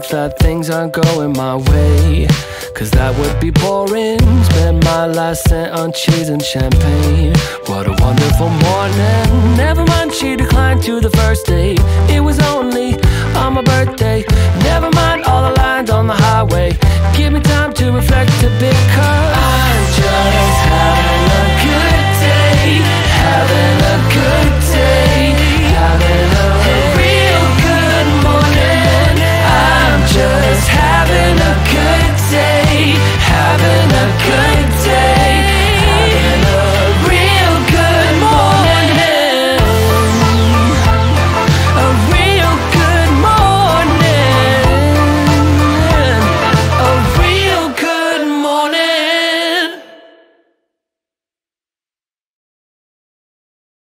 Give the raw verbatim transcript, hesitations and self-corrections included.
that things aren't going my way, cause that would be boring. Spend my last cent on cheese and champagne. What a wonderful morning. Never mind, she declined to the first date. It was only on my birthday. Never mind all the lines on the highway. Give me time to reflect a bit, cause I just had